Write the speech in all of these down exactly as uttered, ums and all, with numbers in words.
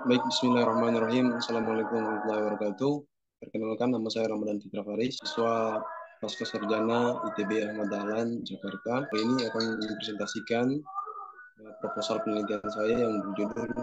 Baik, bismillahirrahmanirrahim. Assalamualaikum warahmatullahi wabarakatuh. Perkenalkan, nama saya Ramadan Fitra Faris, siswa Pasca Sarjana I T B Ahmad Dahlan, Jakarta. Hari ini akan mempresentasikan eh, proposal penelitian saya yang berjudul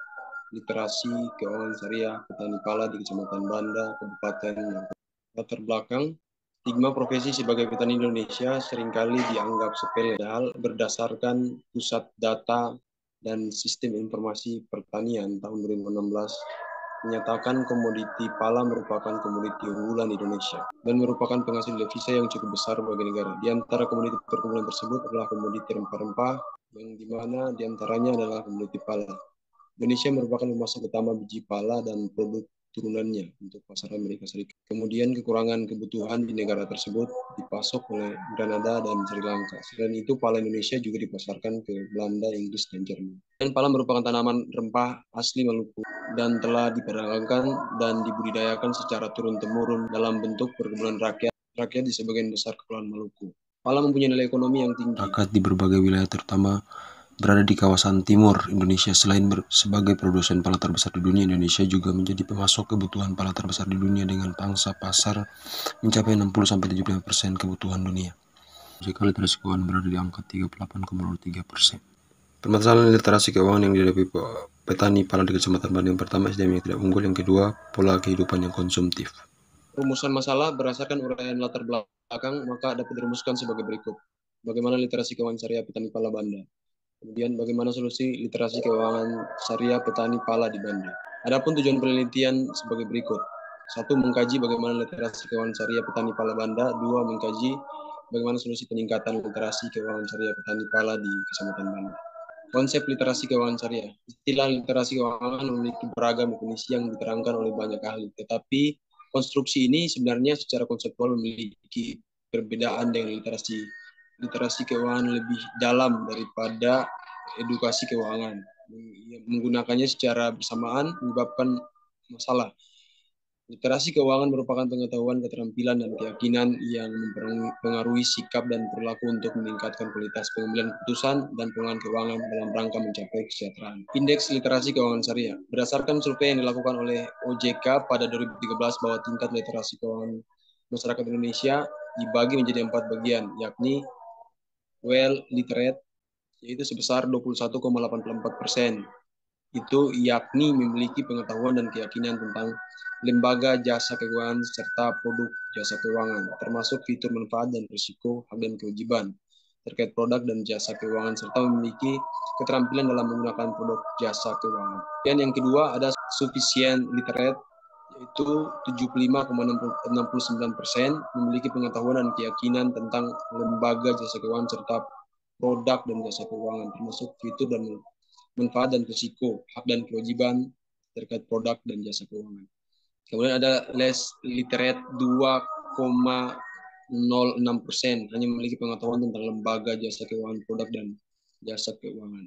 Literasi Keuangan Syariah Petani Pala di Kecamatan Banda, Kabupaten Langkat. Latar belakang, stigma profesi sebagai petani Indonesia seringkali dianggap sepele, padahal berdasarkan pusat data dan sistem informasi pertanian tahun dua ribu enam belas menyatakan komoditi pala merupakan komoditi unggulan Indonesia dan merupakan penghasil devisa yang cukup besar bagi negara. Di antara komoditi perkebunan tersebut adalah komoditi rempah-rempah, yang dimana diantaranya adalah komoditi pala. Indonesia merupakan pemasok utama biji pala dan produk turunannya untuk pasar Amerika Serikat. Kemudian kekurangan kebutuhan di negara tersebut dipasok oleh Granada dan Sri Lanka. Selain itu, pala Indonesia juga dipasarkan ke Belanda, Inggris, dan Jerman. Dan pala merupakan tanaman rempah asli Maluku dan telah diperdagangkan dan dibudidayakan secara turun-temurun dalam bentuk perkebunan rakyat rakyat di sebagian besar Kepulauan Maluku. Pala mempunyai nilai ekonomi yang tinggi. Masyarakat di berbagai wilayah terutama berada di kawasan timur Indonesia. Selain sebagai produsen pala terbesar di dunia, Indonesia juga menjadi pemasok kebutuhan pala terbesar di dunia dengan pangsa pasar mencapai enam puluh sampai tujuh puluh lima persen kebutuhan dunia. Jika literasi keuangan berada di angka tiga puluh delapan koma nol tiga persen. Permasalahan literasi keuangan yang dihadapi petani pala di Kecamatan Banda, yang pertama, S D M yang tidak unggul, yang kedua, pola kehidupan yang konsumtif. Rumusan masalah berdasarkan uraian latar belakang maka dapat dirumuskan sebagai berikut. Bagaimana literasi keuangan syariah petani pala Banda? Kemudian bagaimana solusi literasi keuangan syariah petani pala di Banda? Adapun tujuan penelitian sebagai berikut. Satu, mengkaji bagaimana literasi keuangan syariah petani pala Banda. Dua, mengkaji bagaimana solusi peningkatan literasi keuangan syariah petani pala di Kecamatan Banda. Konsep literasi keuangan syariah. Istilah literasi keuangan memiliki beragam definisi yang diterangkan oleh banyak ahli, tetapi konstruksi ini sebenarnya secara konseptual memiliki perbedaan dengan literasi literasi keuangan lebih dalam daripada edukasi keuangan. Menggunakannya secara bersamaan menyebabkan masalah. Literasi keuangan merupakan pengetahuan, keterampilan, dan keyakinan yang mempengaruhi sikap dan perilaku untuk meningkatkan kualitas pengambilan keputusan dan pengelolaan keuangan dalam rangka mencapai kesejahteraan. Indeks literasi keuangan syariah. Berdasarkan survei yang dilakukan oleh O J K pada dua ribu tiga belas bahwa tingkat literasi keuangan masyarakat Indonesia dibagi menjadi empat bagian, yakni well literate, yaitu sebesar dua puluh satu koma delapan puluh empat persen. Itu yakni memiliki pengetahuan dan keyakinan tentang lembaga jasa keuangan serta produk jasa keuangan, termasuk fitur manfaat dan risiko, hak dan kewajiban terkait produk dan jasa keuangan, serta memiliki keterampilan dalam menggunakan produk jasa keuangan. Dan yang kedua ada sufficient literate, yaitu tujuh puluh lima koma enam puluh sembilan persen memiliki pengetahuan dan keyakinan tentang lembaga jasa keuangan serta produk dan jasa keuangan, termasuk fitur dan manfaat dan risiko, hak dan kewajiban terkait produk dan jasa keuangan. Kemudian ada less literate dua koma nol enam persen, hanya memiliki pengetahuan tentang lembaga jasa keuangan, produk dan jasa keuangan.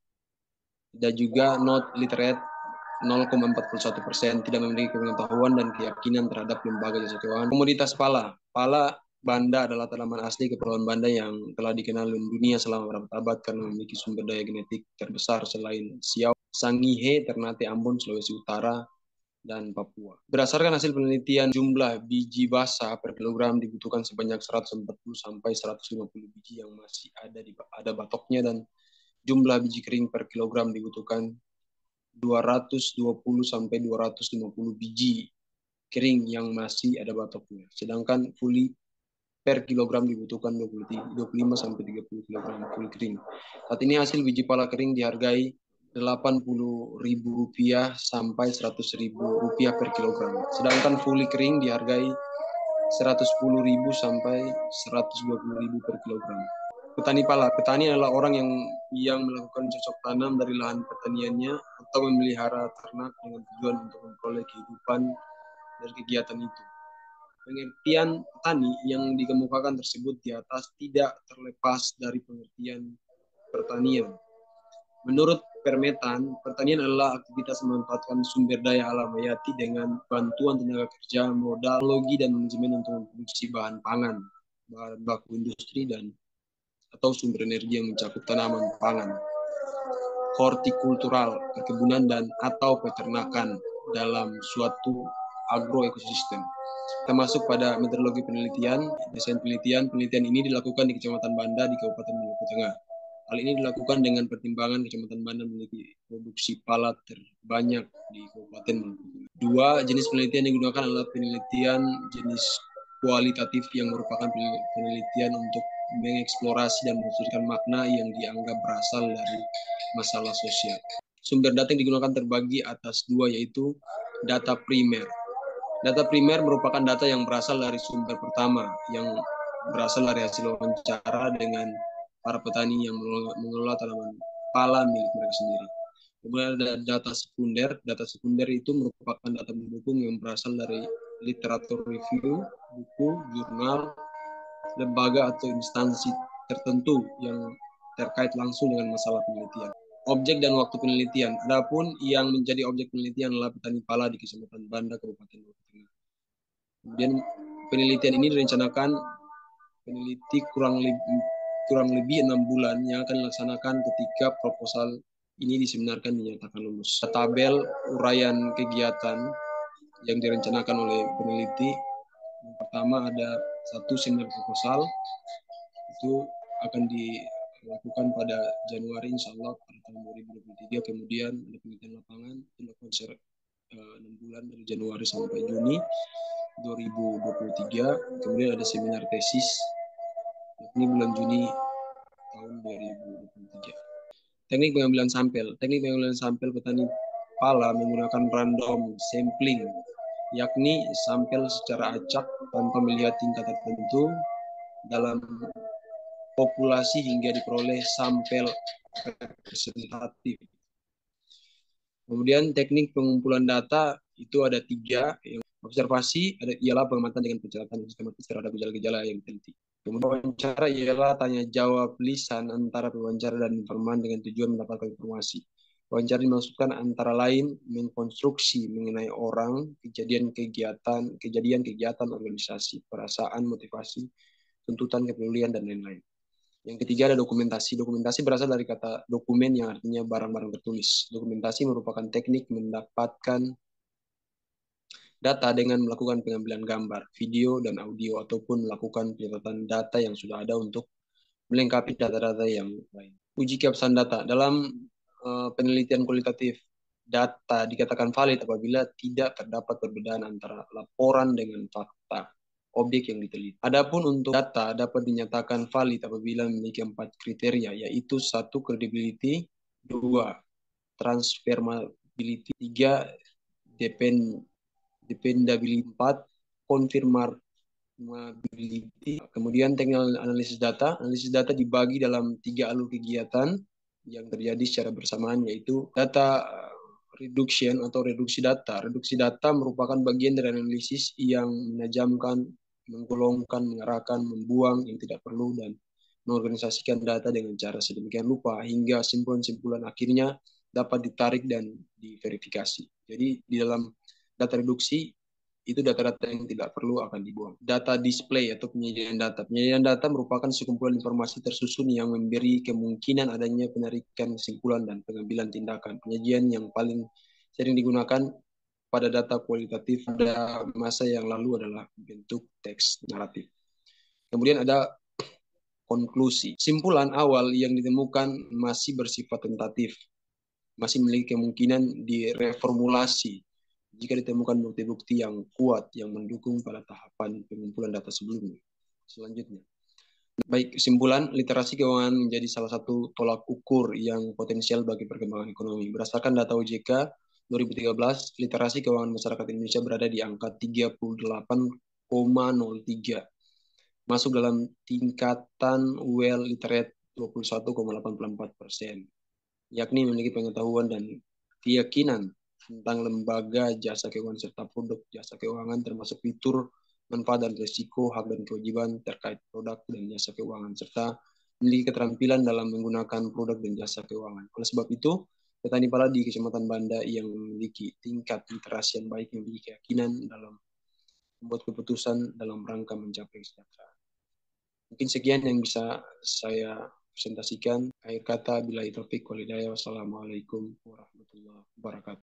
Dan juga not literate nol koma empat puluh satu persen, tidak memiliki pengetahuan dan keyakinan terhadap lembaga jasa keuangan. Komoditas pala. Pala Banda adalah tanaman asli Kepulauan Banda yang telah dikenal di dunia selama beberapa abad karena memiliki sumber daya genetik terbesar selain Siau, Sangihe, Ternate, Ambon, Sulawesi Utara, dan Papua. Berdasarkan hasil penelitian, jumlah biji basah per kilogram dibutuhkan sebanyak seratus empat puluh sampai seratus lima puluh biji yang masih ada di ada batoknya, dan jumlah biji kering per kilogram dibutuhkan dua ratus dua puluh sampai dua ratus lima puluh biji kering yang masih ada batoknya. Sedangkan fully per kilogram dibutuhkan dua puluh lima sampai tiga puluh kilogram full kering. Saat ini hasil biji pala kering dihargai delapan puluh ribu rupiah sampai seratus ribu rupiah per kilogram. Sedangkan fully kering dihargai seratus sepuluh ribu sampai seratus dua puluh ribu per kilogram. Petani pala. Petani adalah orang yang yang melakukan cocok tanam dari lahan pertaniannya atau memelihara ternak dengan tujuan untuk memperoleh kehidupan dari kegiatan itu. Pengertian petani yang dikemukakan tersebut di atas tidak terlepas dari pengertian pertanian. Menurut Permetan, pertanian adalah aktivitas memanfaatkan sumber daya alam hayati dengan bantuan tenaga kerja, modal, teknologi, dan manajemen untuk memproduksi bahan pangan, bahan baku industri, dan atau sumber energi yang mencakup tanaman pangan. hortikultural, perkebunan dan atau peternakan dalam suatu agroekosistem. Termasuk pada metodologi penelitian, desain penelitian, penelitian ini dilakukan di Kecamatan Banda di Kabupaten Maluku Tengah. Hal ini dilakukan dengan pertimbangan Kecamatan Banda memiliki produksi pala terbanyak di Kabupaten Maluku Tengah. Dua, jenis penelitian yang digunakan adalah penelitian jenis kualitatif yang merupakan penelitian untuk mengeksplorasi dan mewujudkan makna yang dianggap berasal dari masalah sosial. Sumber data yang digunakan terbagi atas dua, yaitu data primer. Data primer merupakan data yang berasal dari sumber pertama, yang berasal dari hasil wawancara dengan para petani yang mengelola tanaman pala milik mereka sendiri. Kemudian ada data sekunder. Data sekunder itu merupakan data pendukung yang berasal dari literatur review, buku, jurnal, lembaga atau instansi tertentu yang terkait langsung dengan masalah penelitian. Objek dan waktu penelitian. Adapun yang menjadi objek penelitian adalah petani pala di Kecamatan Banda, Kabupaten Maluku Tengah. Kemudian penelitian ini direncanakan peneliti kurang lebih kurang lebih enam bulan yang akan dilaksanakan ketika proposal ini diseminarkan dinyatakan lulus. Tabel uraian kegiatan yang direncanakan oleh peneliti. Yang pertama ada satu seminar proposal, itu akan dilakukan pada Januari insya Allah pada tahun dua ribu dua puluh tiga. Kemudian ada penelitian lapangan dilakukan secara enam bulan dari Januari sampai Juni dua ribu dua puluh tiga. Kemudian ada seminar tesis yakni bulan Juni tahun dua ribu dua puluh tiga. Teknik pengambilan sampel. Teknik pengambilan sampel petani pala menggunakan random sampling, yakni sampel secara acak tanpa melihat tingkat tertentu dalam populasi hingga diperoleh sampel representatif. Kemudian teknik pengumpulan data itu ada tiga. Yang observasi ada, ialah pengamatan dengan pencatatan sistematis terhadap gejala-gejala yang diteliti. Kemudian wawancara ialah tanya jawab lisan antara pewawancara dan informan dengan tujuan mendapatkan informasi. Wawancara dimaksudkan antara lain mengkonstruksi mengenai orang, kejadian kegiatan, kejadian kegiatan organisasi, perasaan, motivasi, tuntutan, kepedulian, dan lain-lain. Yang ketiga ada dokumentasi. Dokumentasi berasal dari kata dokumen yang artinya barang-barang tertulis. Dokumentasi merupakan teknik mendapatkan data dengan melakukan pengambilan gambar, video, dan audio, ataupun melakukan pencatatan data yang sudah ada untuk melengkapi data-data yang lain. Uji keabsahan data. Dalam uh, penelitian kualitatif, data dikatakan valid apabila tidak terdapat perbedaan antara laporan dengan fakta objek yang diteliti. Adapun untuk data dapat dinyatakan valid apabila memiliki empat kriteria, yaitu satu, credibility, dua, transferability, tiga, depend, dependability, empat, confirmability. Kemudian teknik analisis data. Analisis data dibagi dalam tiga alur kegiatan yang terjadi secara bersamaan, yaitu data reduction atau reduksi data. Reduksi data merupakan bagian dari analisis yang menajamkan, menggolongkan, mengarahkan, membuang yang tidak perlu, dan mengorganisasikan data dengan cara sedemikian rupa hingga simpulan-simpulan akhirnya dapat ditarik dan diverifikasi. Jadi di dalam data reduksi itu data-data yang tidak perlu akan dibuang. Data display atau penyajian data. Penyajian data merupakan sekumpulan informasi tersusun yang memberi kemungkinan adanya penarikan kesimpulan dan pengambilan tindakan. Penyajian yang paling sering digunakan pada data kualitatif pada masa yang lalu adalah bentuk teks naratif. Kemudian ada konklusi. Simpulan awal yang ditemukan masih bersifat tentatif, masih memiliki kemungkinan direformulasi jika ditemukan bukti-bukti yang kuat yang mendukung pada tahapan pengumpulan data sebelumnya. Selanjutnya, baik, kesimpulan, literasi keuangan menjadi salah satu tolak ukur yang potensial bagi perkembangan ekonomi. Berdasarkan data O J K dua ribu tiga belas, literasi keuangan masyarakat Indonesia berada di angka tiga puluh delapan koma nol tiga, masuk dalam tingkatan well literate dua puluh satu koma delapan puluh empat persen, yakni memiliki pengetahuan dan keyakinan tentang lembaga jasa keuangan serta produk jasa keuangan, termasuk fitur, manfaat dan risiko, hak dan kewajiban terkait produk dan jasa keuangan, serta memiliki keterampilan dalam menggunakan produk dan jasa keuangan. Oleh sebab itu, petani pala di Kecamatan Banda yang memiliki tingkat literasi yang baik memiliki keyakinan dalam membuat keputusan dalam rangka mencapai kesejahteraan. Mungkin sekian yang bisa saya presentasikan. Akhir kata, billahi taufiq wal hidayah. Wassalamualaikum warahmatullahi wabarakatuh.